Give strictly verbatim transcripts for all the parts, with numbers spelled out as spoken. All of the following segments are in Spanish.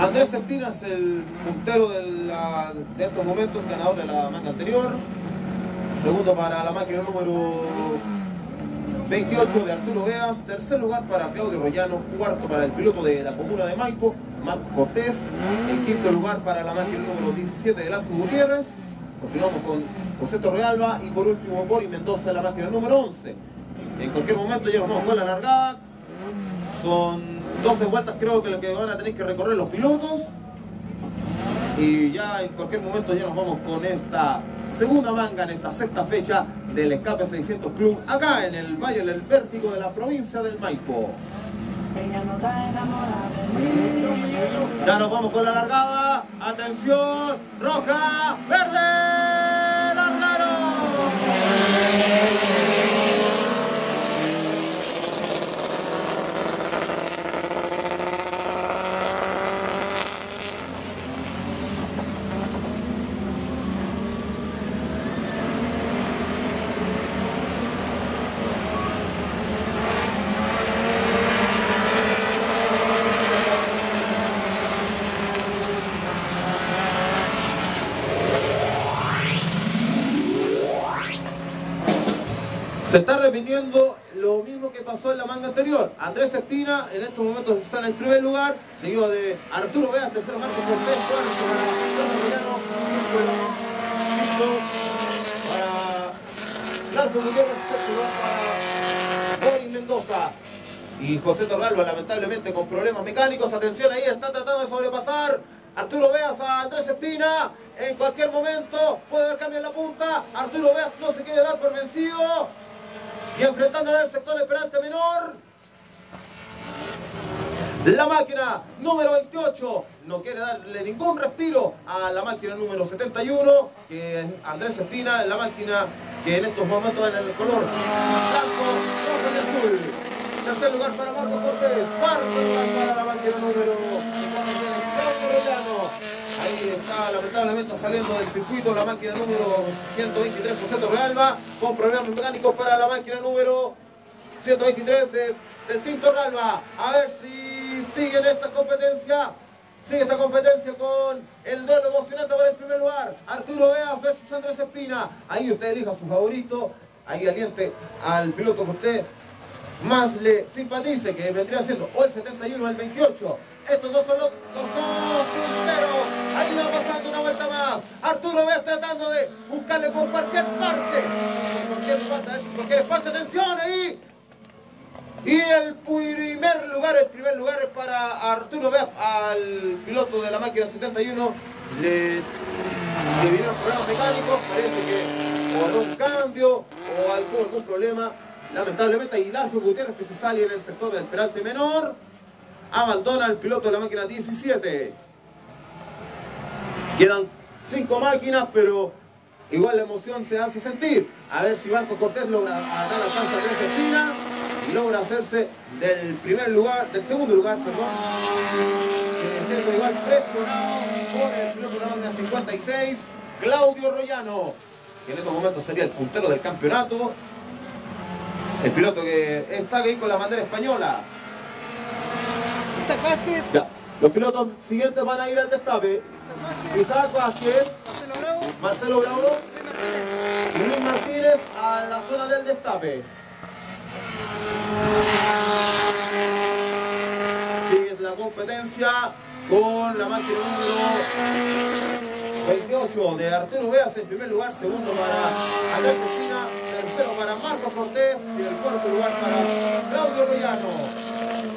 Andrés Espina es el puntero de, la, de estos momentos, ganador de la manga anterior. Segundo para la máquina número veintiocho de Arturo Veas. Tercer lugar para Claudio Royano. Cuarto para el piloto de la comuna de Maipo, Marco Cortés. En quinto lugar para la máquina número diecisiete del Arco Gutiérrez. Continuamos con José Torrealba y por último Boris Mendoza de la máquina número once. En cualquier momento ya nos vamos con la largada. Son doce vueltas creo que lo que van a tener que recorrer los pilotos. Y ya en cualquier momento ya nos vamos con esta segunda manga en esta sexta fecha del Escape seiscientos Club, acá en el Valle del Vértigo de la provincia del Maipo. Ya nos vamos con la largada. Atención, roja, verde, largaron. Se está repitiendo lo mismo que pasó en la manga anterior. Andrés Espina en estos momentos está en el primer lugar, seguido de Arturo Veas, tercero Marco Cortés, cuarto para Largo Gutiérrez, sexto lugar para Boris Mendoza. Y José Torrealba, lamentablemente con problemas mecánicos. Atención, ahí está tratando de sobrepasar Arturo Veas a Andrés Espina. En cualquier momento puede haber cambio en la punta. Arturo Veas no se quiere dar por vencido. Y enfrentándole al sector esperante menor, la máquina número veintiocho no quiere darle ningún respiro a la máquina número setenta y uno, que es Andrés Espina, la máquina que en estos momentos va en el color blanco, rojo y azul. Tercer lugar para Marco Cortés, cuarto lugar para la máquina número Royano. Ahí está lamentablemente saliendo del circuito la máquina número ciento veintitrés, José Torrealba, con problemas mecánicos para la máquina número ciento veintitrés de, del Team Torrealba. A ver si sigue en esta competencia, sigue esta competencia con el duelo emocionante para el primer lugar. Arturo Veas versus Andrés Espina. Ahí usted elija a su favorito, ahí aliente al piloto que usted más le simpatice, que vendría siendo o el setenta y uno o el veintiocho. Estos dos son los dos punteros. Ahí va pasando una vuelta más. Arturo Veas tratando de buscarle por cualquier parte. Por cualquier parte, por cualquier espacio. Atención ahí. Y el primer lugar, el primer lugar es para Arturo Veas, al piloto de la máquina setenta y uno. Le, le vinieron problemas mecánicos. Parece que o algún cambio o algún, algún problema. Lamentablemente hay Largo Gutiérrez que se sale en el sector del peralte menor. Abandona el piloto de la máquina diecisiete. Quedan cinco máquinas, pero igual la emoción se hace sentir. A ver si Marco Cortés logra dar alcance a Andrés Espina y logra hacerse del primer lugar, del segundo lugar, perdón. Que igual presionado por el piloto de la máquina cincuenta y seis, Claudio Royano, que en estos momentos sería el puntero del campeonato. El piloto que está ahí con la bandera española. Isaac Vázquez. Ya. Los pilotos siguientes van a ir al destape. Isaac Vázquez, Marcelo Bravo, Marcelo Bravo y Luis Martínez a la zona del destape. Sigue la competencia con la máquina número veintiocho de Arturo Veas en primer lugar, segundo para Andrés Espina, tercero para Marcos Cortés y el cuarto lugar para Claudio Royano.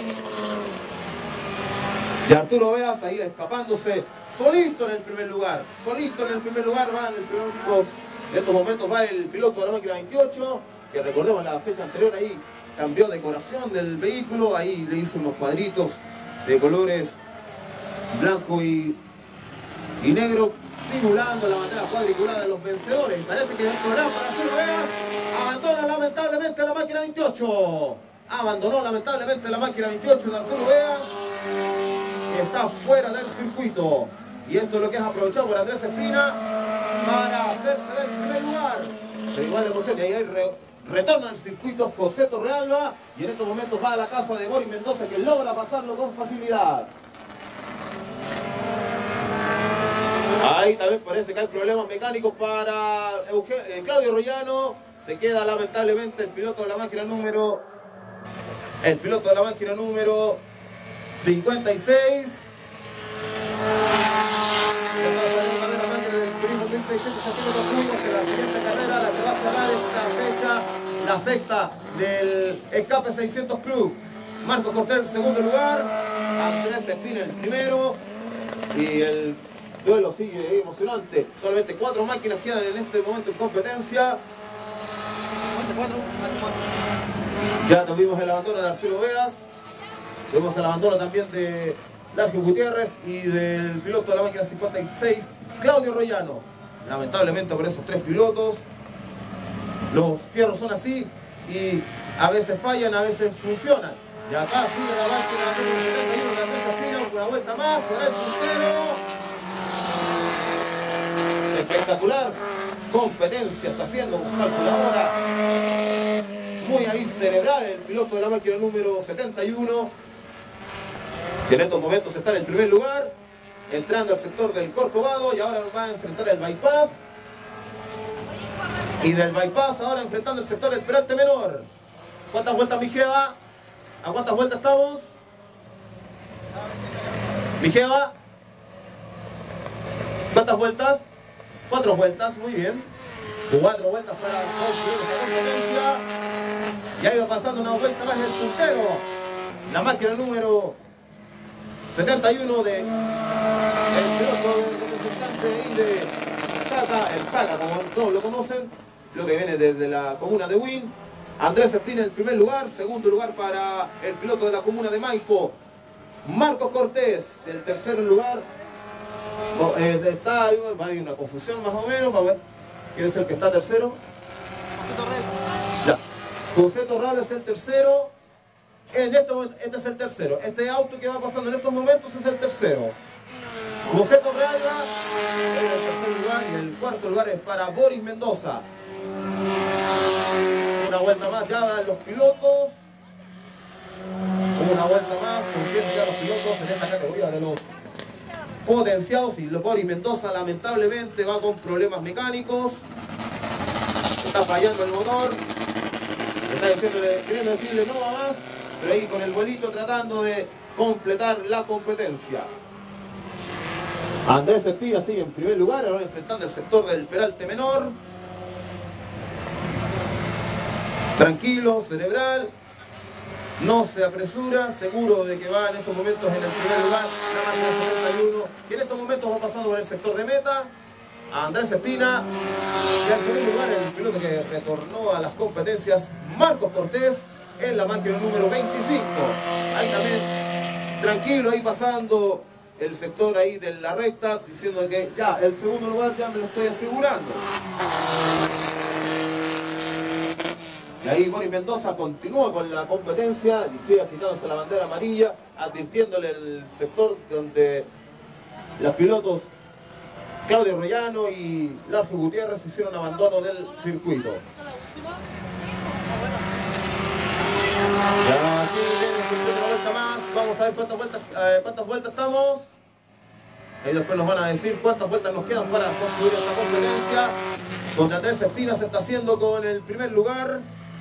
Y Arturo Veas ahí escapándose solito en el primer lugar, solito en el primer lugar va en el primer lugar. En estos momentos va el piloto de la máquina veintiocho, que recordemos la fecha anterior ahí cambió decoración del vehículo, ahí le hizo unos cuadritos de colores blanco y, y negro, simulando la bandera cuadriculada de los vencedores. Y parece que el programa para Arturo Veas abandona lamentablemente la máquina veintiocho. Abandonó lamentablemente la máquina veintiocho de Arturo Veas. Está fuera del circuito y esto es lo que es aprovechado por Andrés Espina para hacerse del primer lugar. Pero igual la emoción, y ahí hay re, retorna al circuito José Torrealba y en estos momentos va a la casa de Boris Mendoza, que logra pasarlo con facilidad. Ahí también parece que hay problemas mecánicos para Eugen eh, Claudio Royano. Se queda lamentablemente el piloto de la máquina número el piloto de la máquina número cincuenta y seis. La máquina del turismo mil seiscientos centímetros cúbicos de la siguiente carrera, la que va a cerrar esta fecha, la sexta del Escape seiscientos Club. Marcos Cortés en segundo lugar, Andrés Espina el primero, y el duelo sigue emocionante. Solamente cuatro máquinas quedan en este momento en competencia. Ya tuvimos el abandono de Arturo Veas, tuvimos el abandono también de Sergio Gutiérrez y del piloto de la máquina cincuenta y seis, Claudio Royano. Lamentablemente por esos tres pilotos, los fierros son así y a veces fallan, a veces funcionan. Y acá sigue la máquina número setenta y uno de Andrés Espina, una vuelta más, por el puntero. Espectacular competencia está haciendo con calculadora. Muy ahí cerebral el piloto de la máquina número setenta y uno, que en estos momentos está en el primer lugar, entrando al sector del Corcovado, y ahora va a enfrentar el bypass. Y del bypass ahora enfrentando el sector del Peralte Menor. ¿Cuántas vueltas, Mijeva? ¿A cuántas vueltas estamos? Mijeva. ¿Cuántas vueltas? Cuatro vueltas, muy bien. Cuatro vueltas para construir esa competencia. Y ahí va pasando una vuelta más el puntero. La máquina número setenta y uno de el piloto representante y de Saga, el Saga, como todos lo conocen, lo que viene desde la comuna de Win. Andrés Espina en el primer lugar, segundo lugar para el piloto de la comuna de Maipo, Marcos Cortés, el tercer lugar. Eh, está, hay una confusión más o menos, vamos a ver quién es el que está tercero. Ya. José Torral es el tercero. En este, este es el tercero. Este auto que va pasando en estos momentos es el tercero. José Torral en el tercer lugar, y el cuarto lugar es para Boris Mendoza. Una vuelta más ya van los pilotos. Una vuelta más, cumpliendo ya los pilotos en esta categoría de los potenciados. Y Boris Mendoza lamentablemente va con problemas mecánicos. Está fallando el motor. Está diciéndole, queriendo decirle no va más, pero ahí con el vuelito tratando de completar la competencia. Andrés Espina sigue en primer lugar, ahora enfrentando el sector del Peralte Menor. Tranquilo, cerebral, no se apresura, seguro de que va en estos momentos en el primer lugar la máquina setenta y uno, que en estos momentos va pasando por el sector de meta. A Andrés Espina, y al segundo lugar el piloto que retornó a las competencias, Marcos Cortés, en la máquina número veinticinco. Ahí también, tranquilo, ahí pasando el sector ahí de la recta, diciendo que ya, el segundo lugar ya me lo estoy asegurando. Y ahí Boris Mendoza continúa con la competencia y sigue agitándose la bandera amarilla, advirtiéndole el sector donde los pilotos Claudio Royano y Sergio Gutiérrez hicieron abandono del circuito. Ya, aquí viene una vuelta más. Vamos a ver cuántas vueltas, eh, cuántas vueltas estamos. Ahí después nos van a decir cuántas vueltas nos quedan para concluir esta competencia. Donde Andrés Espina se está haciendo con el primer lugar.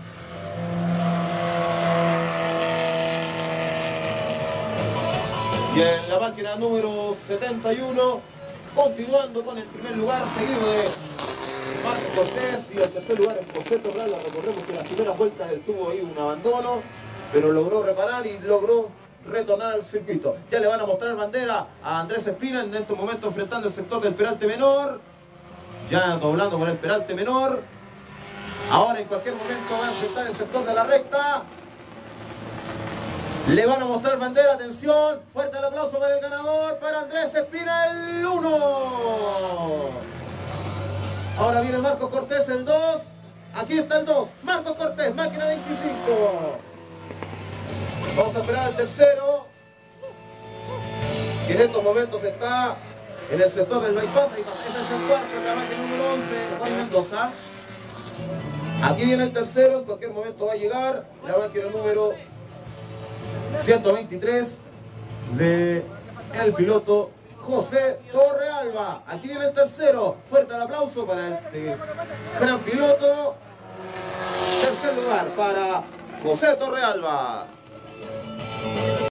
Y en la máquina número setenta y uno, continuando con el primer lugar, seguido de Marcos Cortés, y el tercer lugar es José Torral. Recordemos que en las primeras vueltas él tuvo ahí un abandono, pero logró reparar y logró retornar al circuito. Ya le van a mostrar bandera a Andrés Espina en este momento enfrentando el sector del Peralte Menor. Ya doblando con el Peralte Menor. Ahora en cualquier momento va a enfrentar el sector de la recta. Le van a mostrar bandera, atención, fuerte el aplauso para el ganador, para Andrés Espina, el uno. Ahora viene Marcos Cortés, el dos. Aquí está el dos, Marcos Cortés, máquina veinticinco. Vamos a esperar al tercero, que en estos momentos está en el sector del bypass. Ese es el cuarto, la máquina número once, Juan Mendoza. Aquí viene el tercero, en cualquier momento va a llegar la máquina número ciento veintitrés de el piloto José Torreal. Torrealba. Aquí viene el tercero. Fuerte el aplauso para este gran piloto. Tercer lugar para José Torrealba.